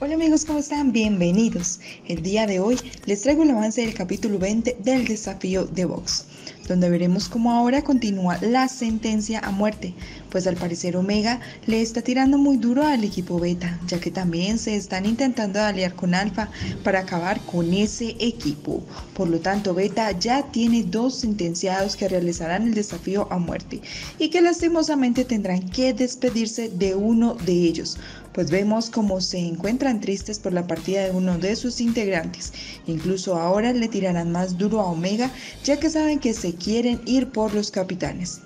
Hola amigos, ¿cómo están? Bienvenidos. El día de hoy les traigo el avance del capítulo 20 del desafío de box, donde veremos cómo ahora continúa la sentencia a muerte, pues al parecer Omega le está tirando muy duro al equipo Beta, ya que también se están intentando aliar con Alpha para acabar con ese equipo. Por lo tanto, Beta ya tiene 2 sentenciados que realizarán el desafío a muerte y que lastimosamente tendrán que despedirse de uno de ellos, pues vemos cómo se encuentran tristes por la partida de uno de sus integrantes. Incluso ahora le tirarán más duro a Omega, ya que saben que se quieren ir por los capitanes.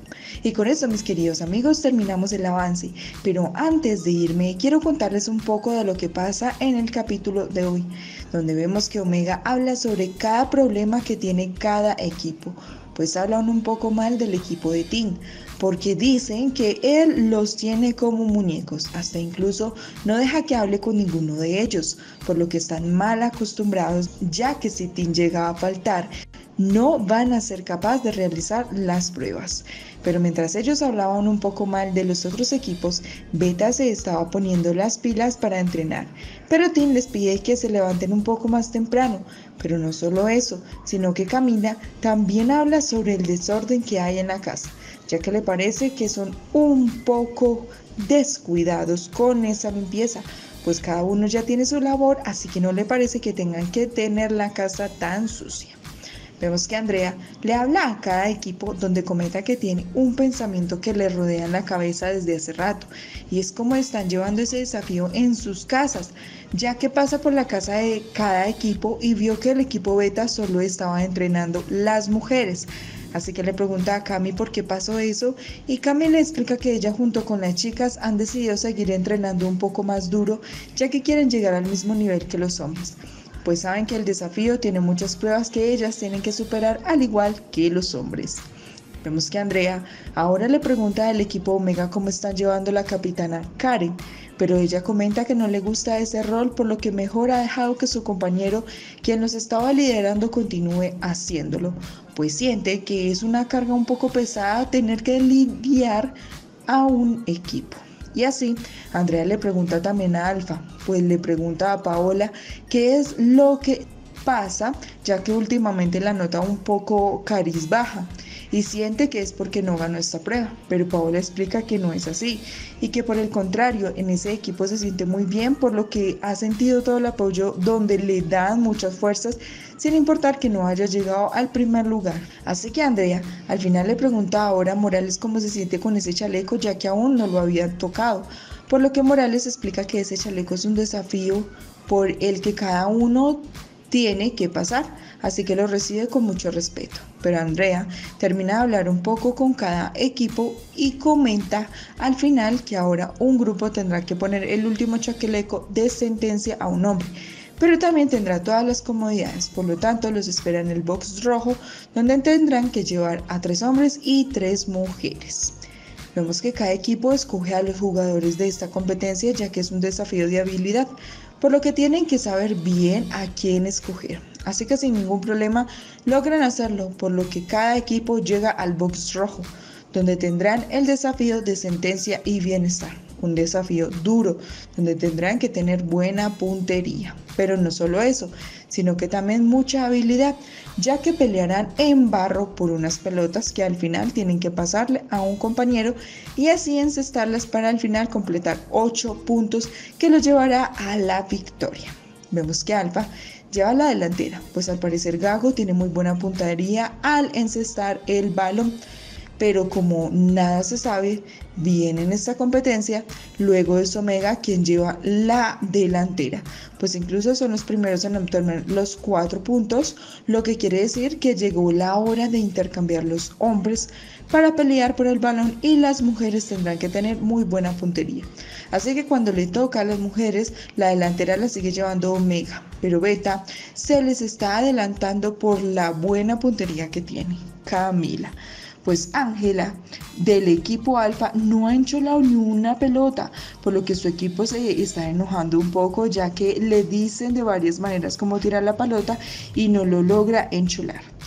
Y con eso, mis queridos amigos, terminamos el avance, pero antes de irme quiero contarles un poco de lo que pasa en el capítulo de hoy, donde vemos que Omega habla sobre cada problema que tiene cada equipo, pues hablan un poco mal del equipo de Tim, porque dicen que él los tiene como muñecos, hasta incluso no deja que hable con ninguno de ellos, por lo que están mal acostumbrados, ya que si Tim llega a faltar, no van a ser capaces de realizar las pruebas. Pero mientras ellos hablaban un poco mal de los otros equipos, Beta se estaba poniendo las pilas para entrenar. Pero Tim les pide que se levanten un poco más temprano. Pero no solo eso, sino que Camila también habla sobre el desorden que hay en la casa, ya que le parece que son un poco descuidados con esa limpieza, pues cada uno ya tiene su labor, así que no le parece que tengan que tener la casa tan sucia. Vemos que Andrea le habla a cada equipo donde comenta que tiene un pensamiento que le rodea en la cabeza desde hace rato, y es cómo están llevando ese desafío en sus casas, ya que pasa por la casa de cada equipo y vio que el equipo Beta solo estaba entrenando las mujeres. Así que le pregunta a Cami por qué pasó eso, y Cami le explica que ella junto con las chicas han decidido seguir entrenando un poco más duro, ya que quieren llegar al mismo nivel que los hombres, pues saben que el desafío tiene muchas pruebas que ellas tienen que superar al igual que los hombres. Vemos que Andrea ahora le pregunta al equipo Omega cómo están llevando la capitana Karen, pero ella comenta que no le gusta ese rol, por lo que mejor ha dejado que su compañero, quien los estaba liderando, continúe haciéndolo, pues siente que es una carga un poco pesada tener que lidiar a un equipo. Y así, Andrea le pregunta también a Alpha, pues le pregunta a Paola qué es lo que pasa, ya que últimamente la nota un poco cabizbaja y siente que es porque no ganó esta prueba, pero Paola explica que no es así y que por el contrario, en ese equipo se siente muy bien, por lo que ha sentido todo el apoyo donde le dan muchas fuerzas, sin importar que no haya llegado al primer lugar. Así que Andrea al final le pregunta ahora a Morales cómo se siente con ese chaleco, ya que aún no lo habían tocado, por lo que Morales explica que ese chaleco es un desafío por el que cada uno tiene que pasar, así que lo recibe con mucho respeto. Pero Andrea termina de hablar un poco con cada equipo y comenta al final que ahora un grupo tendrá que poner el último chaleco de sentencia a un hombre, pero también tendrá todas las comodidades, por lo tanto los espera en el box rojo, donde tendrán que llevar a 3 hombres y 3 mujeres. Vemos que cada equipo escoge a los jugadores de esta competencia, ya que es un desafío de habilidad, por lo que tienen que saber bien a quién escoger. Así que sin ningún problema logran hacerlo, por lo que cada equipo llega al box rojo, donde tendrán el desafío de sentencia y bienestar. Un desafío duro, donde tendrán que tener buena puntería. Pero no solo eso, sino que también mucha habilidad, ya que pelearán en barro por unas pelotas que al final tienen que pasarle a un compañero y así encestarlas para al final completar 8 puntos que los llevará a la victoria. Vemos que Alpha lleva la delantera, pues al parecer Gago tiene muy buena puntería al encestar el balón, pero como nada se sabe bien en esta competencia, luego es Omega quien lleva la delantera, pues incluso son los primeros en obtener los 4 puntos, lo que quiere decir que llegó la hora de intercambiar los hombres para pelear por el balón y las mujeres tendrán que tener muy buena puntería. Así que cuando le toca a las mujeres, la delantera la sigue llevando Omega, pero Beta se les está adelantando por la buena puntería que tiene Camila. Pues Ángela del equipo Alfa no ha enchulado ni una pelota, por lo que su equipo se está enojando un poco, ya que le dicen de varias maneras cómo tirar la pelota y no lo logra enchular.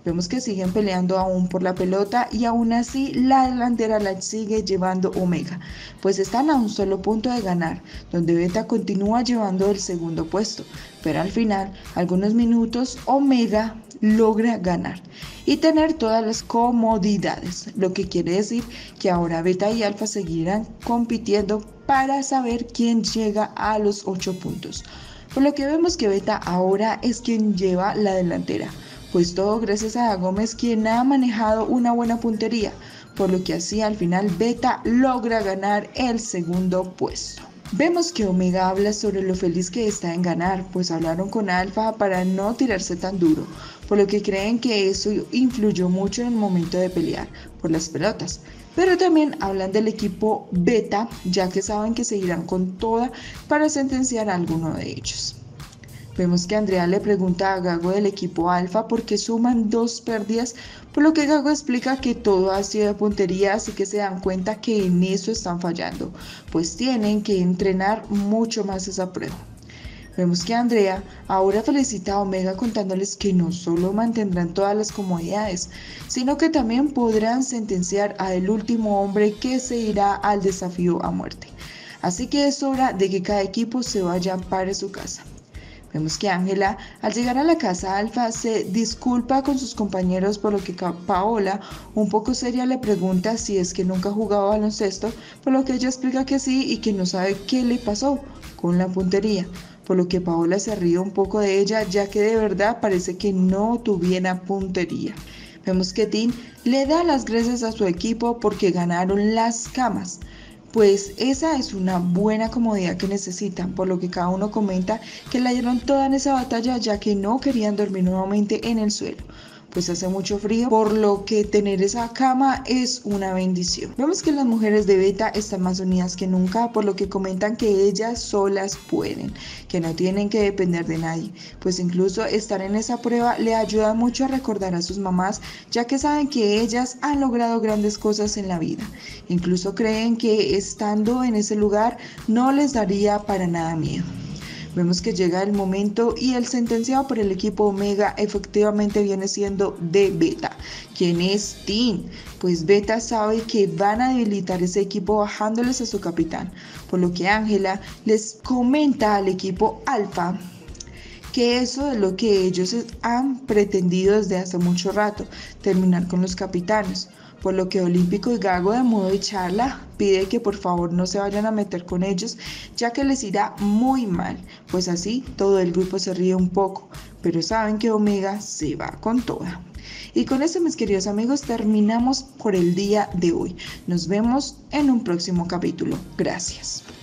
Vemos que siguen peleando aún por la pelota y aún así la delantera la sigue llevando Omega, pues están a un solo punto de ganar, donde Beta continúa llevando el segundo puesto, pero al final, algunos minutos, Omega logra ganar y tener todas las comodidades, lo que quiere decir que ahora Beta y Alfa seguirán compitiendo para saber quién llega a los 8 puntos. Por lo que vemos que Beta ahora es quien lleva la delantera, pues todo gracias a Gómez, quien ha manejado una buena puntería, por lo que así al final Beta logra ganar el segundo puesto. Vemos que Omega habla sobre lo feliz que está en ganar, pues hablaron con Alfa para no tirarse tan duro, por lo que creen que eso influyó mucho en el momento de pelear por las pelotas. Pero también hablan del equipo Beta, ya que saben que seguirán con toda para sentenciar a alguno de ellos. Vemos que Andrea le pregunta a Gago del equipo Alfa por qué suman 2 pérdidas, por lo que Gago explica que todo ha sido de puntería, así que se dan cuenta que en eso están fallando, pues tienen que entrenar mucho más esa prueba. Vemos que Andrea ahora felicita a Omega contándoles que no solo mantendrán todas las comodidades, sino que también podrán sentenciar al último hombre que se irá al desafío a muerte. Así que es hora de que cada equipo se vaya para su casa. Vemos que Ángela, al llegar a la casa Alfa, se disculpa con sus compañeros, por lo que Paola, un poco seria, le pregunta si es que nunca ha jugado baloncesto, por lo que ella explica que sí y que no sabe qué le pasó con la puntería, por lo que Paola se ríe un poco de ella, ya que de verdad parece que no tuviera puntería. Vemos que Tim le da las gracias a su equipo porque ganaron las camas, pues esa es una buena comodidad que necesitan, por lo que cada uno comenta que la dieron toda en esa batalla, ya que no querían dormir nuevamente en el suelo, pues hace mucho frío, por lo que tener esa cama es una bendición. Vemos que las mujeres de Beta están más unidas que nunca, por lo que comentan que ellas solas pueden, que no tienen que depender de nadie, pues incluso estar en esa prueba le ayuda mucho a recordar a sus mamás, ya que saben que ellas han logrado grandes cosas en la vida. Incluso creen que estando en ese lugar no les daría para nada miedo. Vemos que llega el momento y el sentenciado por el equipo Omega efectivamente viene siendo de Beta, quien es Tim, pues Beta sabe que van a debilitar ese equipo bajándoles a su capitán, por lo que Ángela les comenta al equipo Alfa que eso es lo que ellos han pretendido desde hace mucho rato, terminar con los capitanes. Por lo que Olímpico y Gago, de modo de charla, pide que por favor no se vayan a meter con ellos, ya que les irá muy mal, pues así todo el grupo se ríe un poco, pero saben que Omega se va con toda. Y con eso, mis queridos amigos, terminamos por el día de hoy. Nos vemos en un próximo capítulo. Gracias.